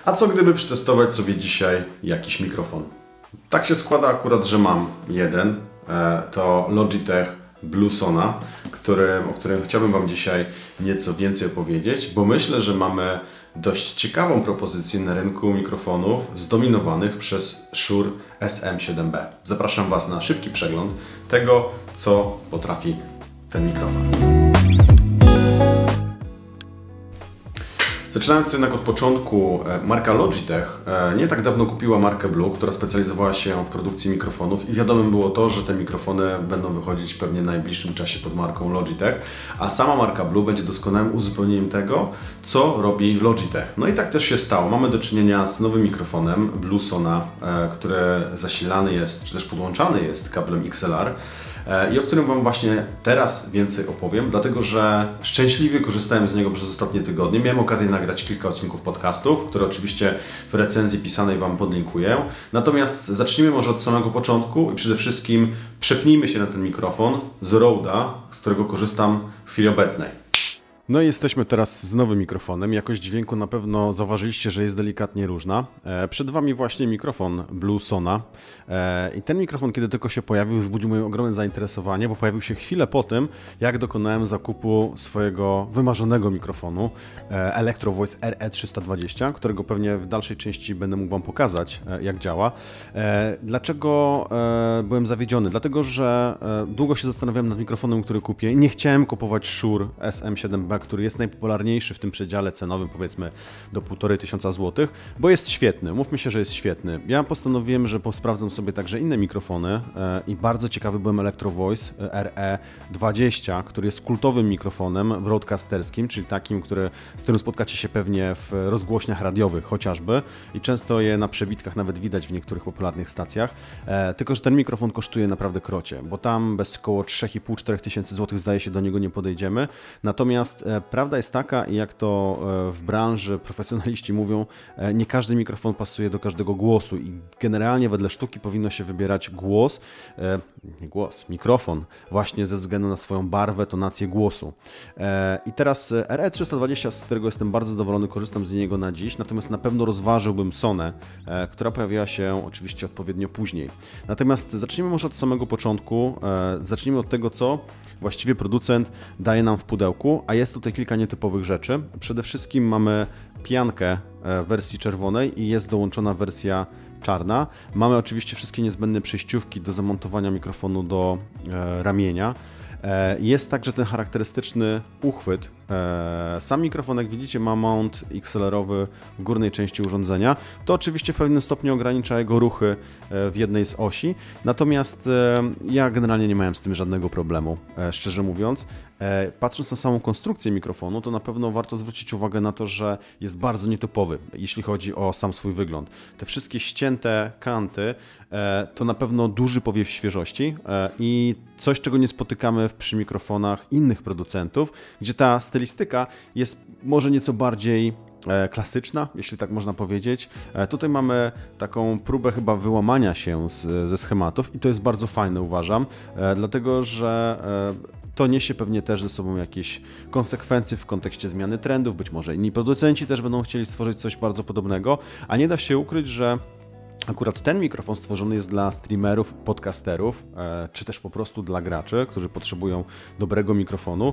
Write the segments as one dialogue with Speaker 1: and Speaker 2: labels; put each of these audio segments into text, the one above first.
Speaker 1: A co gdyby przetestować sobie dzisiaj jakiś mikrofon? Tak się składa akurat, że mam jeden, to Logitech Bluesona, o którym chciałbym Wam dzisiaj nieco więcej opowiedzieć, bo myślę, że mamy dość ciekawą propozycję na rynku mikrofonów zdominowanych przez Shure SM7B. Zapraszam Was na szybki przegląd tego, co potrafi ten mikrofon. Zaczynając jednak od początku, marka Logitech nie tak dawno kupiła markę Blue, która specjalizowała się w produkcji mikrofonów i wiadomym było to, że te mikrofony będą wychodzić pewnie w najbliższym czasie pod marką Logitech, a sama marka Blue będzie doskonałym uzupełnieniem tego, co robi Logitech. No i tak też się stało. Mamy do czynienia z nowym mikrofonem Bluesona, który zasilany jest, czy też podłączany jest kablem XLR, i o którym Wam właśnie teraz więcej opowiem, dlatego że szczęśliwie korzystałem z niego przez ostatnie tygodnie. Miałem okazję nagrać kilka odcinków podcastów, które oczywiście w recenzji pisanej Wam podlinkuję. Natomiast zacznijmy może od samego początku i przede wszystkim przepnijmy się na ten mikrofon z Rode'a, z którego korzystam w chwili obecnej. No i jesteśmy teraz z nowym mikrofonem. Jakość dźwięku na pewno zauważyliście, że jest delikatnie różna. Przed Wami właśnie mikrofon Bluesona. I ten mikrofon, kiedy tylko się pojawił, wzbudził moje ogromne zainteresowanie, bo pojawił się chwilę po tym, jak dokonałem zakupu swojego wymarzonego mikrofonu Electro Voice RE320, którego pewnie w dalszej części będę mógł Wam pokazać, jak działa. Dlaczego byłem zawiedziony? Dlatego, że długo się zastanawiałem nad mikrofonem, który kupię. Nie chciałem kupować Shure SM7B, który jest najpopularniejszy w tym przedziale cenowym, powiedzmy do 1500 zł, bo jest świetny. Mówmy się, że jest świetny. Ja postanowiłem, że sprawdzam sobie także inne mikrofony i bardzo ciekawy byłem Electro Voice RE20, który jest kultowym mikrofonem broadcasterskim, czyli takim, z którym spotkacie się pewnie w rozgłośniach radiowych chociażby i często je na przebitkach nawet widać w niektórych popularnych stacjach. Tylko że ten mikrofon kosztuje naprawdę krocie, bo tam bez około 3,5-4 tysięcy złotych zdaje się do niego nie podejdziemy. Natomiast prawda jest taka, jak to w branży profesjonaliści mówią, nie każdy mikrofon pasuje do każdego głosu i generalnie wedle sztuki powinno się wybierać mikrofon właśnie ze względu na swoją barwę, tonację głosu. I teraz RE320, z którego jestem bardzo zadowolony, korzystam z niego na dziś, natomiast na pewno rozważyłbym Sonę, która pojawiła się oczywiście odpowiednio później. Natomiast zacznijmy może od samego początku, zacznijmy od tego, co właściwie producent daje nam w pudełku, a jest tutaj kilka nietypowych rzeczy. Przede wszystkim mamy piankę w wersji czerwonej i jest dołączona wersja czarna. Mamy oczywiście wszystkie niezbędne przejściówki do zamontowania mikrofonu do ramienia. Jest także ten charakterystyczny uchwyt. Sam mikrofon, jak widzicie, ma mount XLR-owy w górnej części urządzenia. To oczywiście w pewnym stopniu ogranicza jego ruchy w jednej z osi. Natomiast ja generalnie nie miałem z tym żadnego problemu, szczerze mówiąc. Patrząc na samą konstrukcję mikrofonu, to na pewno warto zwrócić uwagę na to, że jest bardzo nietypowy, jeśli chodzi o sam swój wygląd. Te wszystkie ścięte kanty to na pewno duży powiew świeżości i coś, czego nie spotykamy przy mikrofonach innych producentów, gdzie ta stylistyka jest może nieco bardziej klasyczna, jeśli tak można powiedzieć. Tutaj mamy taką próbę chyba wyłamania się ze schematów i to jest bardzo fajne, uważam, dlatego że to niesie pewnie też ze sobą jakieś konsekwencje w kontekście zmiany trendów, być może inni producenci też będą chcieli stworzyć coś bardzo podobnego, a nie da się ukryć, że akurat ten mikrofon stworzony jest dla streamerów, podcasterów, czy też po prostu dla graczy, którzy potrzebują dobrego mikrofonu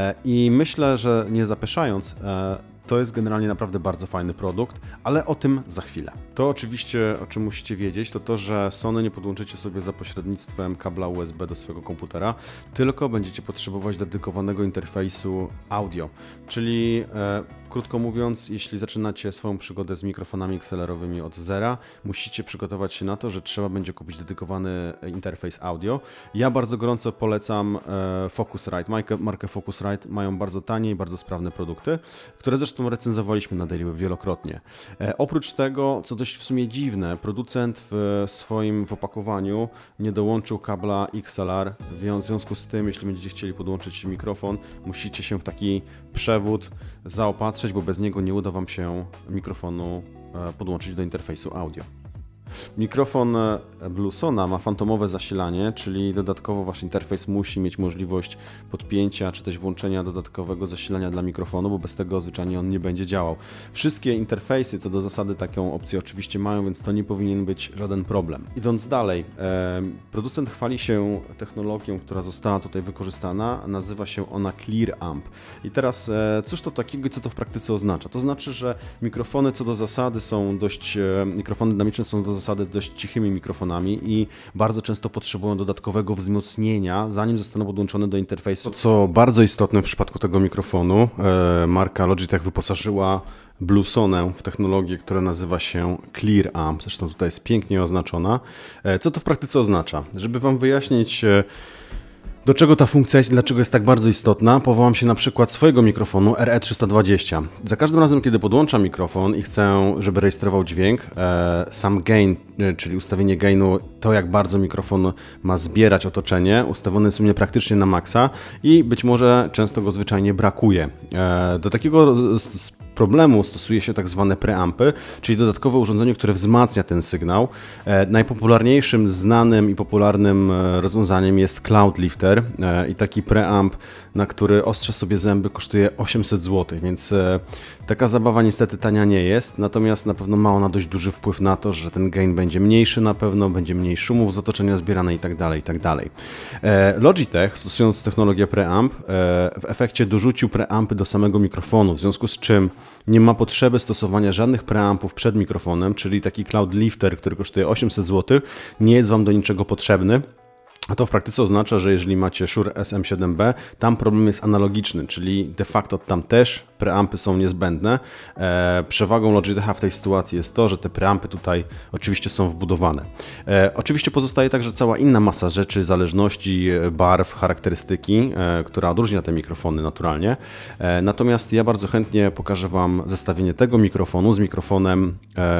Speaker 1: i myślę, że nie zapeszając, to jest generalnie naprawdę bardzo fajny produkt, ale o tym za chwilę. To oczywiście, o czym musicie wiedzieć, to to, że Sony nie podłączycie sobie za pośrednictwem kabla USB do swojego komputera, tylko będziecie potrzebować dedykowanego interfejsu audio, czyli krótko mówiąc, jeśli zaczynacie swoją przygodę z mikrofonami XLR-owymi od zera, musicie przygotować się na to, że trzeba będzie kupić dedykowany interfejs audio. Ja bardzo gorąco polecam Focusrite, markę Focusrite, mają bardzo tanie i bardzo sprawne produkty, które zresztą recenzowaliśmy na Daily Web wielokrotnie. Oprócz tego, co dość w sumie dziwne, producent w swoim opakowaniu nie dołączył kabla XLR, w związku z tym, jeśli będziecie chcieli podłączyć mikrofon, musicie się w taki przewód zaopatrzyć, bo bez niego nie uda Wam się mikrofonu podłączyć do interfejsu audio. Mikrofon Bluesona ma fantomowe zasilanie, czyli dodatkowo wasz interfejs musi mieć możliwość podpięcia czy też włączenia dodatkowego zasilania dla mikrofonu, bo bez tego zwyczajnie on nie będzie działał. Wszystkie interfejsy co do zasady taką opcję oczywiście mają, więc to nie powinien być żaden problem. Idąc dalej, producent chwali się technologią, która została tutaj wykorzystana, nazywa się ona Clear Amp. I teraz cóż to takiego i co to w praktyce oznacza? To znaczy, że mikrofony co do zasady są mikrofony dynamiczne są do zasady dość cichymi mikrofonami i bardzo często potrzebują dodatkowego wzmocnienia, zanim zostaną podłączone do interfejsu. Co bardzo istotne w przypadku tego mikrofonu, marka Logitech wyposażyła Bluesonę w technologię, która nazywa się Clear Amp. Zresztą tutaj jest pięknie oznaczona. Co to w praktyce oznacza? Żeby Wam wyjaśnić, do czego ta funkcja jest i dlaczego jest tak bardzo istotna, powołam się na przykład swojego mikrofonu RE320. Za każdym razem, kiedy podłączam mikrofon i chcę, żeby rejestrował dźwięk, sam gain, czyli ustawienie gainu, to jak bardzo mikrofon ma zbierać otoczenie, ustawione jest u mnie praktycznie na maksa i być może często go zwyczajnie brakuje. Do takiego problemu stosuje się tak zwane preampy, czyli dodatkowe urządzenie, które wzmacnia ten sygnał. Najpopularniejszym, znanym i popularnym rozwiązaniem jest Cloudlifter i taki preamp, na który ostrze sobie zęby, kosztuje 800 zł, więc taka zabawa niestety tania nie jest, natomiast na pewno ma ona dość duży wpływ na to, że ten gain będzie mniejszy na pewno, będzie mniej szumów z otoczenia zbierane itd. Logitech, stosując technologię preamp, w efekcie dorzucił preampy do samego mikrofonu, w związku z czym nie ma potrzeby stosowania żadnych preampów przed mikrofonem, czyli taki Cloudlifter, który kosztuje 800 zł, nie jest Wam do niczego potrzebny. A to w praktyce oznacza, że jeżeli macie Shure SM7B, tam problem jest analogiczny, czyli de facto tam też preampy są niezbędne. Przewagą Logitecha w tej sytuacji jest to, że te preampy tutaj oczywiście są wbudowane. Oczywiście pozostaje także cała inna masa rzeczy, zależności, barw, charakterystyki, która odróżnia te mikrofony naturalnie. Natomiast ja bardzo chętnie pokażę Wam zestawienie tego mikrofonu z mikrofonem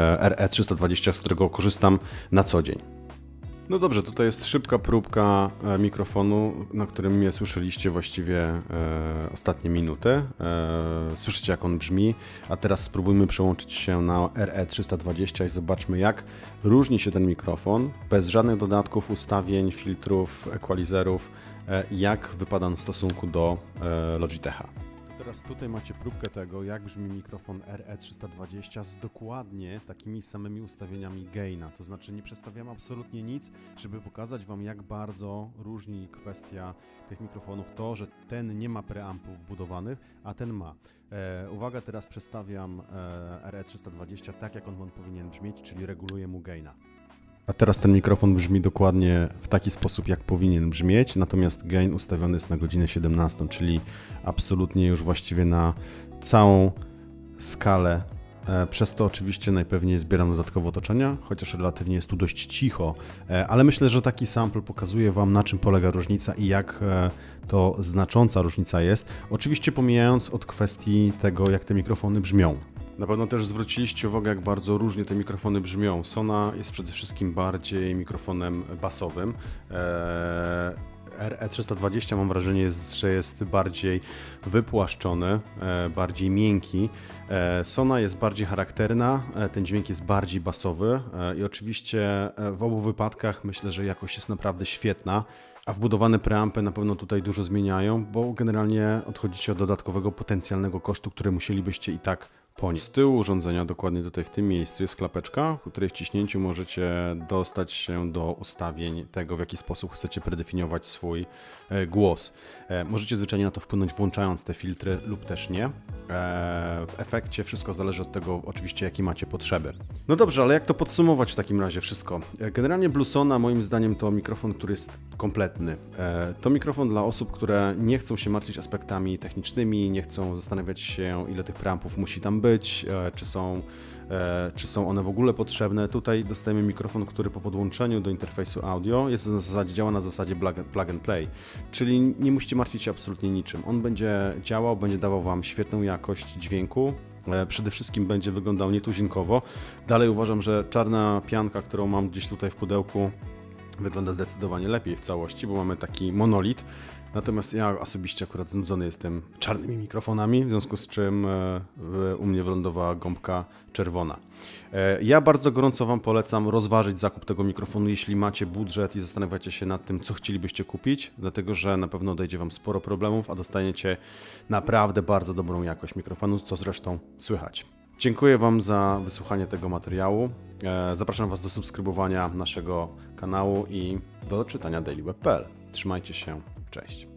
Speaker 1: RE320, z którego korzystam na co dzień. No dobrze, tutaj jest szybka próbka mikrofonu, na którym mnie słyszeliście właściwie ostatnie minuty. Słyszycie, jak on brzmi, a teraz spróbujmy przełączyć się na RE320 i zobaczmy, jak różni się ten mikrofon bez żadnych dodatków, ustawień, filtrów, equalizerów, jak wypada on w stosunku do Logitecha. Teraz tutaj macie próbkę tego, jak brzmi mikrofon RE320 z dokładnie takimi samymi ustawieniami gaina. To znaczy nie przestawiam absolutnie nic, żeby pokazać Wam, jak bardzo różni kwestia tych mikrofonów. To, że ten nie ma preampów wbudowanych, a ten ma. Uwaga, teraz przestawiam RE320 tak, jak on powinien brzmieć, czyli reguluję mu gaina. A teraz ten mikrofon brzmi dokładnie w taki sposób, jak powinien brzmieć, natomiast gain ustawiony jest na godzinę 17, czyli absolutnie już właściwie na całą skalę. Przez to oczywiście najpewniej zbieram dodatkowo otoczenia, chociaż relatywnie jest tu dość cicho, ale myślę, że taki sample pokazuje Wam, na czym polega różnica i jak to znacząca różnica jest, oczywiście pomijając od kwestii tego, jak te mikrofony brzmią. Na pewno też zwróciliście uwagę, jak bardzo różnie te mikrofony brzmią. Sona jest przede wszystkim bardziej mikrofonem basowym. RE320 mam wrażenie, że jest bardziej wypłaszczony, bardziej miękki. Sona jest bardziej charakterna, ten dźwięk jest bardziej basowy i oczywiście w obu wypadkach myślę, że jakość jest naprawdę świetna. A wbudowane preampy na pewno tutaj dużo zmieniają, bo generalnie odchodzicie od dodatkowego potencjalnego kosztu, który musielibyście i tak ponieść. Z tyłu urządzenia, dokładnie tutaj w tym miejscu, jest klapeczka, w której wciśnięciu możecie dostać się do ustawień tego, w jaki sposób chcecie predefiniować swój głos. Możecie zwyczajnie na to wpłynąć, włączając te filtry lub też nie. W efekcie wszystko zależy od tego oczywiście, jakie macie potrzeby. No dobrze, ale jak to podsumować w takim razie wszystko? Generalnie Bluesona moim zdaniem to mikrofon, który jest kompletny. To mikrofon dla osób, które nie chcą się martwić aspektami technicznymi, nie chcą zastanawiać się, ile tych preampów musi tam być, czy są one w ogóle potrzebne. Tutaj dostajemy mikrofon, który po podłączeniu do interfejsu audio działa na zasadzie plug and play, czyli nie musicie martwić się absolutnie niczym. On będzie działał, będzie dawał Wam świetną jakość dźwięku, przede wszystkim będzie wyglądał nietuzinkowo. Dalej uważam, że czarna pianka, którą mam gdzieś tutaj w pudełku, wygląda zdecydowanie lepiej w całości, bo mamy taki monolit. Natomiast ja osobiście akurat znudzony jestem czarnymi mikrofonami, w związku z czym u mnie wylądowała gąbka czerwona. Ja bardzo gorąco Wam polecam rozważyć zakup tego mikrofonu, jeśli macie budżet i zastanawiacie się nad tym, co chcielibyście kupić, dlatego że na pewno odejdzie Wam sporo problemów, a dostaniecie naprawdę bardzo dobrą jakość mikrofonu, co zresztą słychać. Dziękuję Wam za wysłuchanie tego materiału. Zapraszam Was do subskrybowania naszego kanału i do czytania dailyweb.pl. Trzymajcie się, cześć.